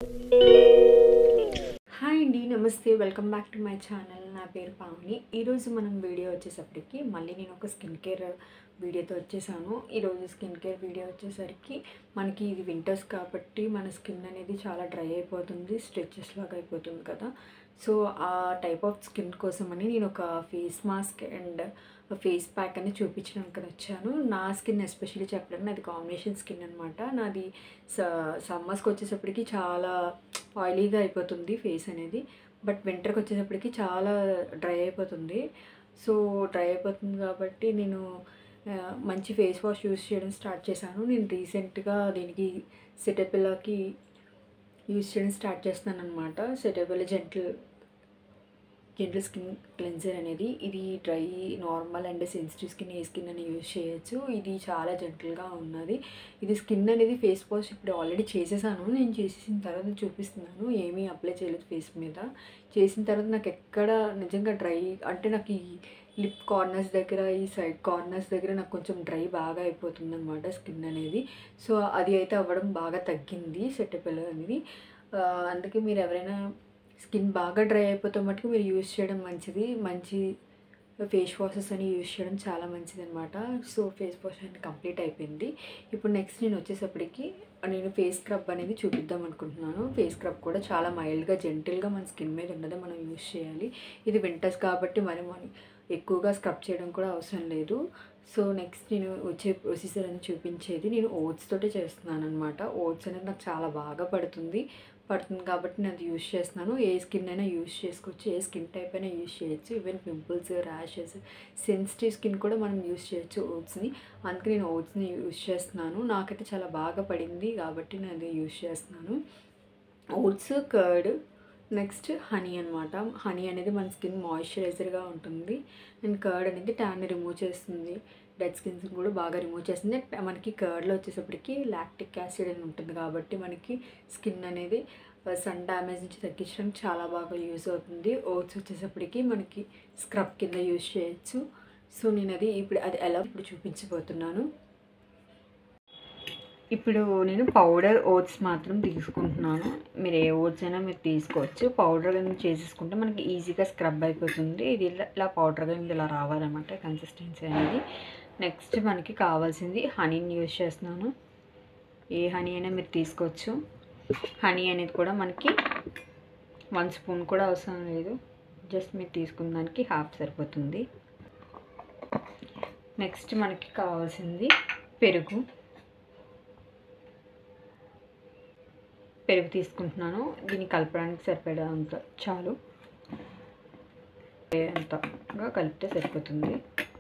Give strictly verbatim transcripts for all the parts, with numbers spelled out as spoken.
Hi అండి, నమస్తే. Welcome back to my channel. నా పేరు పావని. ఈరోజు మనం వీడియో వచ్చేసరికి మళ్ళీ నేను ఒక స్కిన్ కేర్ వీడియోతో వచ్చేసాను. ఈరోజు స్కిన్ కేర్ వీడియో వచ్చేసరికి మనకి ఇది వింటర్స్ కాబట్టి మన స్కిన్ అనేది చాలా డ్రై అయిపోతుంది, స్ట్రెచెస్ లాగా అయిపోతుంది కదా. సో ఆ టైప్ ఆఫ్ స్కిన్ కోసమని నేను ఒక face mask and face pack అని చూపించడానికి వచ్చాను. నా స్కిన్ ఎస్పెషల్లీ చెప్పడానికి నాది కాంబినేషన్ స్కిన్ అనమాట. నాది స సమ్మర్స్కి వచ్చేసప్పటికి చాలా ఆయిలీగా అయిపోతుంది ఫేస్ అనేది. బట్ వింటర్కి వచ్చేటప్పటికి చాలా డ్రై అయిపోతుంది. సో డ్రై అయిపోతుంది కాబట్టి నేను మంచి ఫేస్ వాష్ యూస్ చేయడం స్టార్ట్ చేశాను. నేను రీసెంట్గా దీనికి సెటపిల్లాకి యూస్ చేయడం స్టార్ట్ చేస్తున్నాను అనమాట. సెటపిల్లా జెంటిల్ జెంటిల్ స్కిన్ క్లెన్జర్ అనేది. ఇది dry, normal and sensitive skin ఏ స్కిన్ అని యూజ్ చేయొచ్చు. ఇది చాలా జెంటిల్గా ఉన్నది. ఇది స్కిన్ అనేది ఫేస్ వాష్ ఇప్పుడు ఆల్రెడీ చేసేసాను. నేను చేసేసిన తర్వాత చూపిస్తున్నాను. ఏమీ అప్లై చేయలేదు ఫేస్ మీద. చేసిన తర్వాత నాకు ఎక్కడ నిజంగా డ్రై అంటే నాకు ఈ లిప్ కార్నర్స్ దగ్గర, ఈ సైడ్ కార్నర్స్ దగ్గర నాకు కొంచెం డ్రై బాగా అయిపోతుంది అనమాట స్కిన్ అనేది. సో అది అయితే అవ్వడం బాగా తగ్గింది సెటపిల్లా అనేది. అందుకే మీరు ఎవరైనా స్కిన్ బాగా డ్రై అయిపోతే మటుకు మీరు యూజ్ చేయడం మంచిది. మంచి ఫేస్ వాషెస్ అని యూజ్ చేయడం చాలా మంచిది అనమాట. సో ఫేస్ వాష్ అనేది కంప్లీట్ అయిపోయింది. ఇప్పుడు నెక్స్ట్ నేను వచ్చేసప్పటికి నేను ఫేస్ స్క్రబ్ అనేది చూపిద్దాం అనుకుంటున్నాను. ఫేస్ స్క్రబ్ కూడా చాలా మైల్డ్గా, జెంటిల్గా మన స్కిన్ మీద ఉన్నదే మనం యూజ్ చేయాలి. ఇది వింటర్స్ కాబట్టి మరి మనం ఎక్కువగా స్క్రబ్ చేయడం కూడా అవసరం లేదు. సో నెక్స్ట్ నేను వచ్చే ప్రొసీజర్ అని చూపించేది నేను ఓట్స్ తోటే చేస్తున్నాను అనమాట. ఓట్స్ అనేది నాకు చాలా బాగా పడుతుంది పడుతుంది కాబట్టి నేను అది యూజ్ చేస్తున్నాను. ఏ స్కిన్ అయినా యూజ్ చేసుకోవచ్చు, ఏ స్కిన్ టైప్ అయినా యూజ్ చేయొచ్చు. Even pimples, rashes, sensitive skin కూడా మనం యూజ్ చేయొచ్చు ఓట్స్ని. అందుకే నేను ఓట్స్ని యూజ్ చేస్తున్నాను. నాకైతే చాలా బాగా పడింది కాబట్టి నేను అది యూజ్ చేస్తున్నాను. ఓట్స్, కర్డ్, నెక్స్ట్ హనీ అనమాట. హనీ అనేది మన స్కిన్ మాయిశ్చరైజర్గా ఉంటుంది. అండ్ కర్డ్ అనేది ట్యాన్ని రిమూవ్ చేస్తుంది, డెడ్ స్కిన్స్ కూడా బాగా రిమూవ్ చేస్తుంది. మనకి కర్డ్లో వచ్చేసప్పటికి లాక్టిక్ యాసిడ్ అని ఉంటుంది కాబట్టి మనకి స్కిన్ అనేది సన్ డ్యామేజ్ నుంచి తగ్గించడానికి చాలా బాగా యూజ్ అవుతుంది. ఓట్స్ వచ్చేసప్పటికి మనకి స్క్రబ్ కింద యూజ్ చేయొచ్చు. సో నేను అది ఇప్పుడు అది ఎలా ఇప్పుడు చూపించబోతున్నాను. ఇప్పుడు నేను పౌడర్ ఓట్స్ మాత్రం తీసుకుంటున్నాను. మీరు ఏ ఓట్స్ అయినా మీరు తీసుకోవచ్చు. పౌడర్ కానీ చేసేసుకుంటే మనకి ఈజీగా స్క్రబ్ అయిపోతుంది. ఇది ఇలా పౌడర్ కానీ ఇలా రావాలన్నమాట కన్సిస్టెన్సీ అనేది. నెక్స్ట్ మనకి కావాల్సింది హనీని యూజ్ చేస్తున్నాను. ఏ హనీ అయినా మీరు తీసుకోవచ్చు. హనీ అనేది కూడా మనకి వన్ స్పూన్ కూడా అవసరం లేదు, జస్ట్ మీరు తీసుకున్న దానికి హాఫ్ సరిపోతుంది. నెక్స్ట్ మనకి కావాల్సింది పెరుగు. పెరుగు తీసుకుంటున్నాను. దీన్ని కలపడానికి సరిపడా అంత చాలు, అంతగా కలిపితే సరిపోతుంది.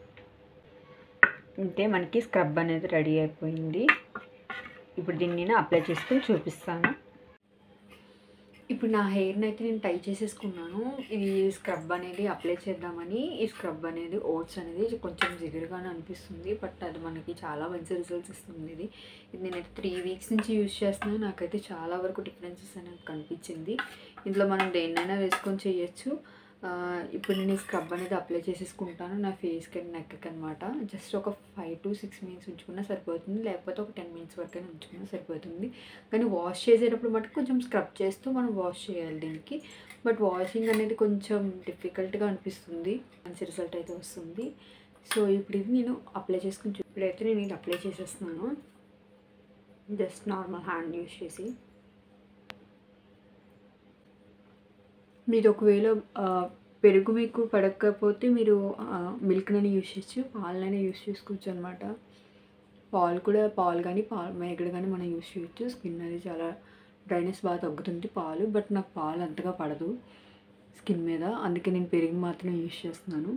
అంతే, మనకి స్క్రబ్ అనేది రెడీ అయిపోయింది. ఇప్పుడు దీన్ని నేను అప్లై చేసుకుని చూపిస్తాను. ఇప్పుడు నా హెయిర్ని అయితే నేను టై చేసేసుకున్నాను. ఇది స్క్రబ్ అనేది అప్లై చేద్దామని. ఈ స్క్రబ్ అనేది ఓట్స్ అనేది కొంచెం జిగురుగానే అనిపిస్తుంది, బట్ అది మనకి చాలా మంచి రిజల్ట్స్ ఇస్తుంది. ఇది ఇది నేనైతే త్రీ వీక్స్ నుంచి యూజ్ చేస్తున్నాను. నాకైతే చాలా వరకు డిఫరెన్సెస్ అనేది కనిపించింది. ఇందులో మనం దేన్నైనా వేసుకొని చేయొచ్చు. ఇప్పుడు నేను ఈ స్క్రబ్ అనేది అప్లై చేసేసుకుంటాను నా ఫేస్కి అండ్ నెక్కి అనమాట. జస్ట్ ఒక ఫైవ్ టు సిక్స్ మినిట్స్ ఉంచుకున్నా సరిపోతుంది, లేకపోతే ఒక టెన్ మినిట్స్ వరకైనా ఉంచుకున్నా సరిపోతుంది. కానీ వాష్ చేసేటప్పుడు మటుకు కొంచెం స్క్రబ్ చేస్తూ మనం వాష్ చేయాలి దీనికి. బట్ వాషింగ్ అనేది కొంచెం డిఫికల్ట్గా అనిపిస్తుంది, మంచి రిజల్ట్ అయితే వస్తుంది. సో ఇప్పుడు ఇది నేను అప్లై చేసుకుని ఇప్పుడైతే నేను ఇది అప్లై చేసేస్తున్నాను. జస్ట్ నార్మల్ హ్యాండ్ యూజ్ చేసి. మీరు ఒకవేళ పెరుగు మీకు పడకపోతే మీరు మిల్క్నైనా యూజ్ చేయొచ్చు, పాలనైనా యూజ్ చేసుకోవచ్చు అనమాట. పాలు కూడా పాలు కానీ పాలు మేగడ కానీ మనం యూజ్ చేయొచ్చు. స్కిన్ అనేది చాలా డ్రైనెస్ బాగా తగ్గుతుంది పాలు. బట్ నాకు పాలు అంతగా పడదు స్కిన్ మీద, అందుకే నేను పెరుగు మాత్రమే యూజ్ చేస్తున్నాను.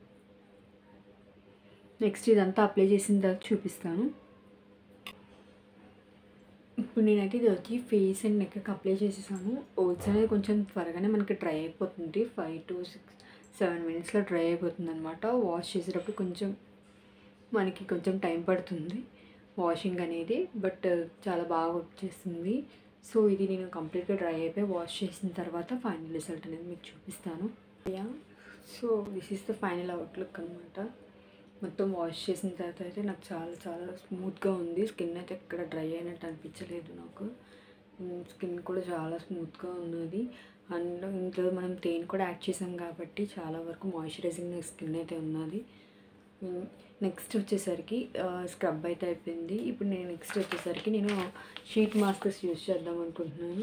నెక్స్ట్ ఇదంతా అప్లై చేసిన తర్వాత చూపిస్తాను. ఇప్పుడు నేనైతే ఇది వచ్చి ఫేస్ అండ్ నెక్కి అప్లై చేసేసాను. ఓట్స్ అనేది కొంచెం త్వరగానే మనకి డ్రై అయిపోతుంది. ఫైవ్ టు సిక్స్ సెవెన్ మినిట్స్లో డ్రై అయిపోతుంది అనమాట. వాష్ చేసేటప్పుడు కొంచెం మనకి కొంచెం టైం పడుతుంది వాషింగ్ అనేది, బట్ చాలా బాగా వర్క్ చేస్తుంది. సో ఇది నేను కంప్లీట్గా డ్రై అయిపోయి వాష్ చేసిన తర్వాత ఫైనల్ రిజల్ట్ అనేది మీకు చూపిస్తాను. Yeah, so this is the final outlook అనమాట. మొత్తం వాష్ చేసిన తర్వాత అయితే నాకు చాలా చాలా స్మూత్గా ఉంది. స్కిన్ అయితే ఎక్కడ డ్రై అయినట్టు అనిపించలేదు నాకు. స్కిన్ కూడా చాలా స్మూత్గా ఉన్నది. అండ్ ఇందులో మనం తేనె కూడా యాడ్ చేసాం కాబట్టి చాలా వరకు మాయిశ్చరైజింగ్ స్కిన్ అయితే ఉన్నది. నెక్స్ట్ వచ్చేసరికి స్క్రబ్ అయితే అయిపోయింది. ఇప్పుడు నేను నెక్స్ట్ వచ్చేసరికి నేను షీట్ మాస్క్స్ యూజ్ చేద్దాం అనుకుంటున్నాను.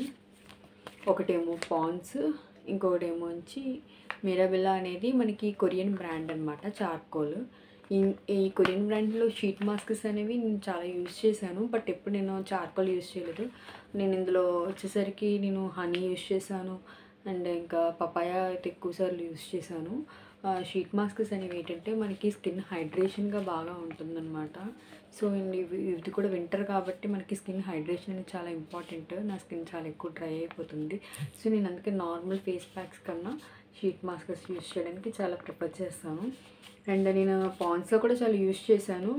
ఒకటేమో పాండ్స్, ఇంకొకటేమో వచ్చి మిరాబెల్లా అనేది మనకి కొరియన్ బ్రాండ్ అనమాట, చార్కోల్. ఈ ఈ కొరియన్ బ్రాండ్లో షీట్ మాస్క్స్ అనేవి నేను చాలా యూజ్ చేశాను, బట్ ఎప్పుడు నేను చార్కోల్ యూజ్ చేయలేదు. నేను ఇందులో వచ్చేసరికి నేను హనీ యూజ్ చేశాను అండ్ ఇంకా పపాయ అయితే ఎక్కువసార్లు యూజ్ చేశాను. షీట్ మాస్క్స్ అనేవి ఏంటంటే మనకి స్కిన్ హైడ్రేషన్గా బాగా ఉంటుందన్నమాట. సో ఇవి ఇది కూడా వింటర్ కాబట్టి మనకి స్కిన్ హైడ్రేషన్ అనేది చాలా ఇంపార్టెంట్. నా స్కిన్ చాలా ఎక్కువ డ్రై అయిపోతుంది. సో నేను అందుకే నార్మల్ ఫేస్ ప్యాక్స్ కన్నా షీట్ మాస్క్స్ యూజ్ చేయడానికి చాలా ప్రిఫర్ చేస్తాను. అండ్ నేను పాండ్స్లో కూడా చాలా యూజ్ చేశాను,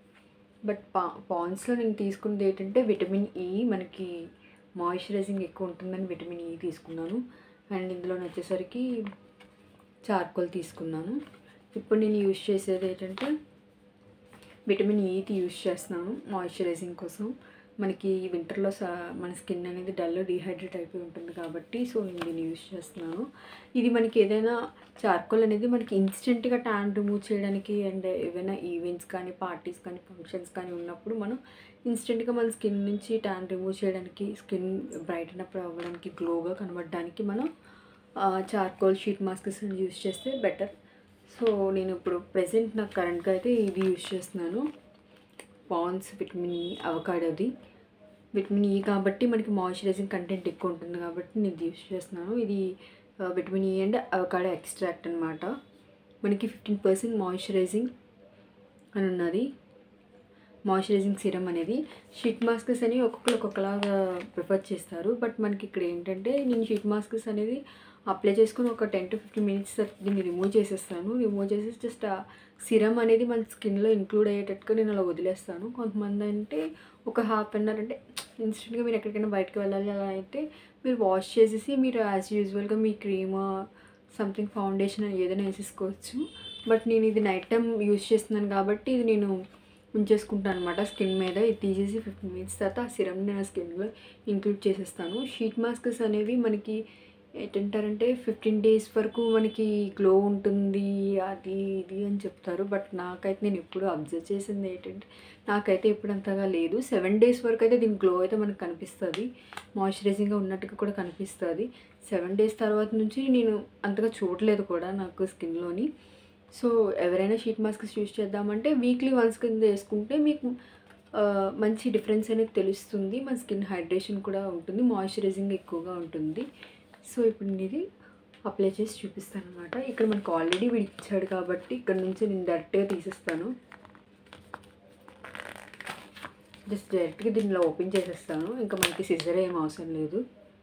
బట్ పా పాండ్స్లో నేను తీసుకున్నది ఏంటంటే విటమిన్ ఈ, మనకి మాయిశ్చరైజింగ్ ఎక్కువ ఉంటుందని విటమిన్ ఈ తీసుకున్నాను. అండ్ ఇందులో వచ్చేసరికి చార్కోల్ తీసుకున్నాను. ఇప్పుడు నేను యూజ్ చేసేది ఏంటంటే విటమిన్ ఈది యూజ్ చేస్తున్నాను మాయిశ్చరైజింగ్ కోసం. మనకి వింటర్లో సా మన స్కిన్ అనేది డల్ డిహైడ్రేట్ అయిపోయి ఉంటుంది కాబట్టి సో నేను దీన్ని యూజ్ చేస్తున్నాను. ఇది మనకి ఏదైనా చార్కోల్ అనేది మనకి ఇన్స్టెంట్గా ట్యాన్ రిమూవ్ చేయడానికి అండ్ ఏవైనా ఈవెంట్స్ కానీ పార్టీస్ కానీ ఫంక్షన్స్ కానీ ఉన్నప్పుడు మనం ఇన్స్టెంట్గా మన స్కిన్ నుంచి ట్యాన్ రిమూవ్ చేయడానికి, స్కిన్ బ్రైటన్ అప్ అవ్వడానికి, గ్లోగా కనబడడానికి మనం చార్కోల్ షీట్ మాస్క్స్ యూజ్ చేస్తే బెటర్. సో నేను ఇప్పుడు ప్రెసెంట్ నాకు కరెంట్గా అయితే ఇది యూజ్ చేస్తున్నాను, Pond's vitamin E అవకాడోది. Vitamin E కాబట్టి మనకి మాయిశ్చరైజింగ్ కంటెంట్ ఎక్కువ ఉంటుంది కాబట్టి నేను ఇది యూజ్ చేస్తున్నాను. ఇది vitamin E and avocado extract అనమాట. మనకి ఫిఫ్టీన్ పర్సెంట్ మాయిశ్చరైజింగ్ అని ఉన్నది, మాయిశ్చరైజింగ్ సిరమ్ అనేది. షీట్ మాస్క్స్ అని ఒక్కొక్కరు ఒక్కొక్కలాగా ప్రిఫర్ చేస్తారు, బట్ మనకి ఇక్కడ ఏంటంటే నేను షీట్ మాస్క్స్ అనేది అప్లై చేసుకుని ఒక టెన్ టు ఫిఫ్టీన్ మినిట్స్ దీన్ని రిమూవ్ చేసేస్తాను. రిమూవ్ చేసేసి జస్ట్ ఆ సిరమ్ అనేది మన స్కిన్లో ఇంక్లూడ్ అయ్యేటట్టుగా నేను అలా వదిలేస్తాను. కొంతమంది అంటే ఒక హాఫ్ అన్ అవర్, అంటే ఇన్స్టెంట్గా మీరు ఎక్కడికైనా బయటకు వెళ్ళాలి అలా అయితే మీరు వాష్ చేసేసి మీరు యాజ్ యూజువల్గా మీ క్రీమ్ సంథింగ్ ఫౌండేషన్ ఏదైనా వేసేసుకోవచ్చు. బట్ నేను ఇది నైట్ టైం యూజ్ చేస్తున్నాను కాబట్టి ఇది నేను ఉంచేసుకుంటాను అనమాట స్కిన్ మీద. ఇది తీసేసి ఫిఫ్టీన్ మినిట్స్ తర్వాత ఆ సిరమ్ నేను స్కిన్లో ఇంక్లూడ్ చేసేస్తాను. షీట్ మాస్క్స్ అనేవి మనకి ఏంటంటారంటే ఫిఫ్టీన్ డేస్ వరకు మనకి గ్లో ఉంటుంది అది ఇది అని చెప్తారు, బట్ నాకైతే నేను ఎప్పుడు అబ్జర్వ్ చేసింది ఏంటంటే నాకైతే ఎప్పుడు అంతగా లేదు. సెవెన్ డేస్ వరకు అయితే దీని గ్లో అయితే మనకు కనిపిస్తుంది, మాయిశ్చరైజింగ్గా ఉన్నట్టుగా కూడా కనిపిస్తుంది. సెవెన్ డేస్ తర్వాత నుంచి నేను అంతగా చూడలేదు కూడా నాకు స్కిన్లోని. సో ఎవరైనా షీట్ మాస్క్స్ యూజ్ చేద్దామంటే వీక్లీ వన్స్ కింద వేసుకుంటే మీకు మంచి డిఫరెన్స్ అనేది తెలుస్తుంది. మన స్కిన్ హైడ్రేషన్ కూడా ఉంటుంది, మాయిశ్చరైజింగ్ ఎక్కువగా ఉంటుంది. సో ఇప్పుడు నేను ఇది అప్లై చేసి చూపిస్తాను అనమాట. ఇక్కడ మనకు ఆల్రెడీ విడిచాడు కాబట్టి ఇక్కడ నుంచి నేను డైరెక్ట్గా తీసేస్తాను. జస్ట్ డైరెక్ట్గా దీనిలో ఓపెన్ చేసేస్తాను, ఇంకా మనకి సిజర్ ఏం అవసరం లేదు.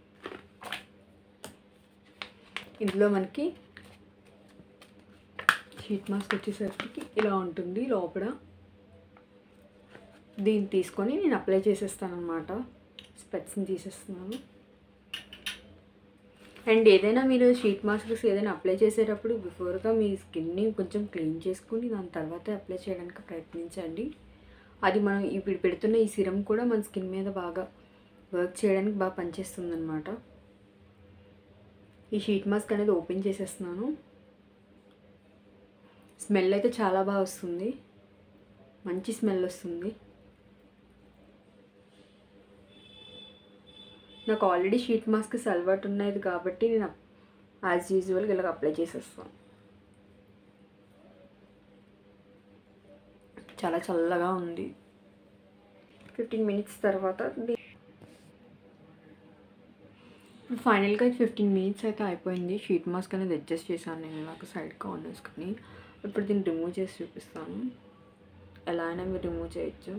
ఇందులో మనకి షీట్ మాస్క్ వచ్చేసరికి ఇలా ఉంటుంది లోపల. దీన్ని తీసుకొని నేను అప్లై చేసేస్తాను అనమాట. స్పెట్స్ని తీసేస్తున్నాను. అండ్ ఏదైనా మీరు షీట్ మాస్క్స్ ఏదైనా అప్లై చేసేటప్పుడు బిఫోర్గా మీ స్కిన్ని కొంచెం క్లీన్ చేసుకుని దాని తర్వాత అప్లై చేయడానికి ప్రయత్నించండి. అది మనం ఇప్పుడు పెడుతున్న ఈ సిరమ్ కూడా మన స్కిన్ మీద బాగా వర్క్ చేయడానికి బాగా పనిచేస్తుంది అనమాట. ఈ షీట్ మాస్క్ అనేది ఓపెన్ చేసేస్తున్నాను. స్మెల్ అయితే చాలా బాగా వస్తుంది, మంచి స్మెల్ వస్తుంది. నాకు ఆల్రెడీ షీట్ మాస్క్స్ అలవాటు ఉన్నది కాబట్టి నేను యాజ్ యూజువల్గా ఇలా అప్లై చేసేస్తాను. చాలా చల్లగా ఉంది. ఫిఫ్టీన్ మినిట్స్ తర్వాత ఫైనల్గా ఫిఫ్టీన్ మినిట్స్ అయితే అయిపోయింది. షీట్ మాస్క్ అనేది అడ్జస్ట్ చేశాను నేను నాకు సైడ్ కార్నర్స్కి. ఇప్పుడు దీన్ని రిమూవ్ చేసి చూపిస్తాను. ఎలా అయినా మీరు రిమూవ్ చేయొచ్చు.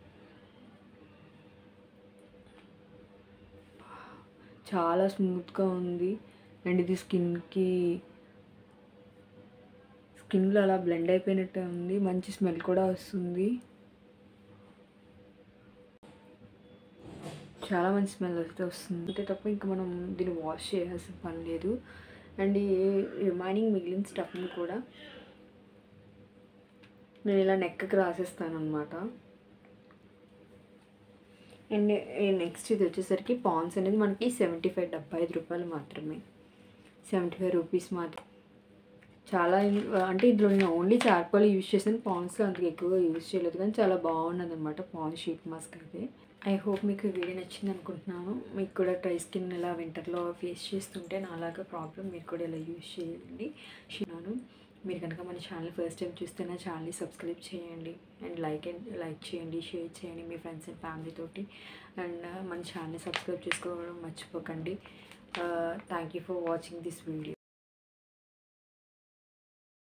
చాలా స్మూత్గా ఉంది అండ్ ఇది స్కిన్కి స్కిన్లో అలా బ్లెండ్ అయిపోయినట్టే ఉంది. మంచి స్మెల్ కూడా వస్తుంది, చాలా మంచి స్మెల్ అయితే వస్తుంది. అంతే తప్ప ఇంకా మనం దీన్ని వాష్ చేయాల్సిన పని లేదు. అండ్ ఈ రిమైనింగ్ మిగిలిన స్టఫ్ని కూడా నేను ఇలా నెక్కి రాసేస్తాను అనమాట. అండ్ నెక్స్ట్ ఇది వచ్చేసరికి పాండ్స్ అనేది మనకి సెవెంటీ ఫైవ్ డెబ్బై ఐదు రూపాయలు మాత్రమే, సెవెంటీ ఫైవ్ రూపీస్ మాత్రం. చాలా అంటే ఇందులో నేను ఓన్లీ చార్కోల్ యూజ్ చేసాను, పాండ్స్లో అంతకు ఎక్కువగా యూజ్ చేయలేదు, కానీ చాలా బాగున్నది అనమాట పాండ్స్ షీట్ మాస్క్ అయితే. ఐ హోప్ మీకు వీడియో నచ్చింది అనుకుంటున్నాను. మీకు కూడా డ్రై స్కిన్ ఇలా వింటర్లో ఫేస్ చేస్తుంటే నాలాగా ప్రాబ్లం, మీరు కూడా ఇలా యూజ్ చేయండి. షీనాను మీరు కనుక మన ఛానల్ ఫస్ట్ టైం చూస్తే నా ఛానల్ని సబ్స్క్రైబ్ చేయండి అండ్ లైక్ అండ్ లైక్ చేయండి, షేర్ చేయండి మీ ఫ్రెండ్స్ అండ్ ఫ్యామిలీ తోటి. అండ్ మన ఛానల్ని సబ్స్క్రైబ్ చేసుకోవడం మర్చిపోకండి. Thank you for watching this video.